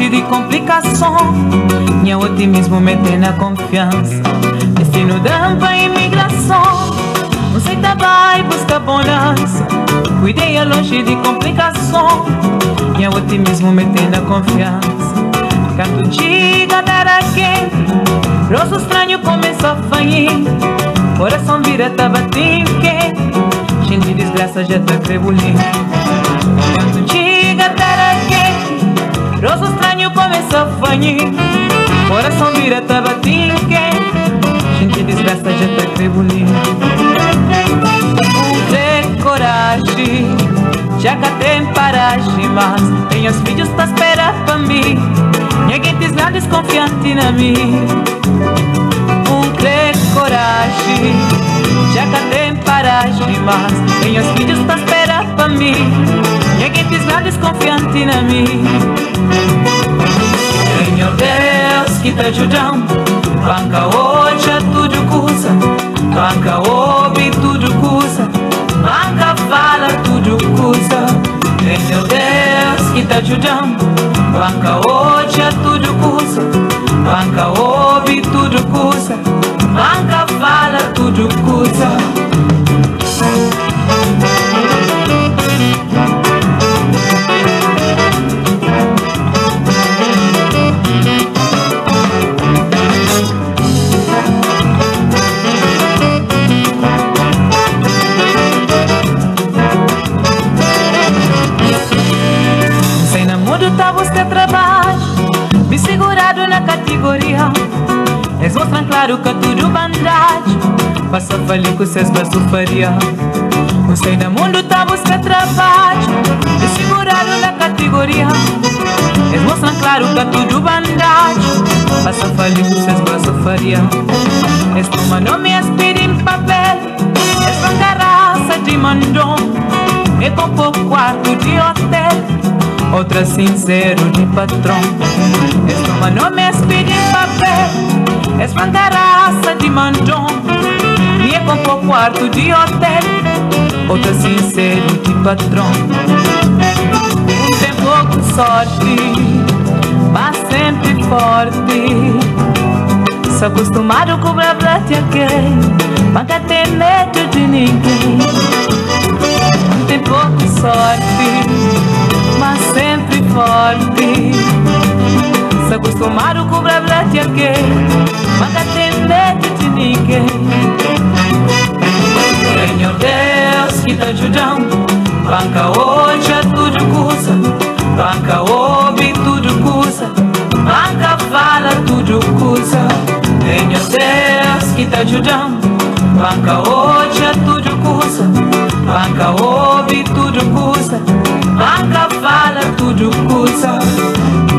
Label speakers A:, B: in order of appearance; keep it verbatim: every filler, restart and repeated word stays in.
A: de complicação. Minha otimismo me tem na confiança. Destino da imigração. Não sei tá vai buscar bonança. Cuidei a longe de complicação. Minha otimismo me tem na confiança. Canto diga dar quente. Rosto estranho começa a fanhir. Coração vira tabatim quente. Gente desgraça já tá crebolim. Canto diga dar quente. Rosto estranho começa a fanhir. Coração vira tabatim quente. Gente desgraça já tá crebolim. Ter coragem, já que tem paragem, mas tenho os filhos pra esperar pra mim. Minha gente está desconfiante na mim. Um ter coragem, já que tem paragem, mas tenho os filhos pra esperar pra mim. Minha gente está desconfiante na mim. Senhor Deus que tá ajudando. Banca hoje tudo custa. Banca ouve tudo custa. Banca fala tudo custa. Senhor Deus que tá ajudando. Banca hoje tudo custa. Banca ouve tudo custa. Banca fala tudo custa. Tá busca trabalho, me segurado na categoria. Eles mostram claro que tudo bandagem. Passa falir com seus braços faria. Você no mundo tá busca trabalho, me segurado na categoria. Eles mostram claro que tudo bandagem. Passa falir com seus braços faria. Eles tomam nome e aspiram em papel. Eles vão carraça de mandom. E com pouco quarto de hotel. Outra sincero de patrão. Eles tomam nome e pedem papel. Eles vão dar raça de mandom. E com pouco quarto de hotel. Outra sincero de patrão. Um tem pouco sorte, mas sempre forte. Se acostumado com blá-blá de alguém. Nunca tem medo de ninguém. Um tem pouco sorte, mas sempre forte. Se acostumaram com o blá-blá de alguém. Nunca tem medo de ninguém. Senhor Deus que tá ajudando. Banca hoje tudo custa. Banca ouve tudo custa. Banca fala tudo custa. Senhor Deus que tá ajudando. Banca hoje tudo custa. Banca ouve tudo custa. Banca fala tudo custa.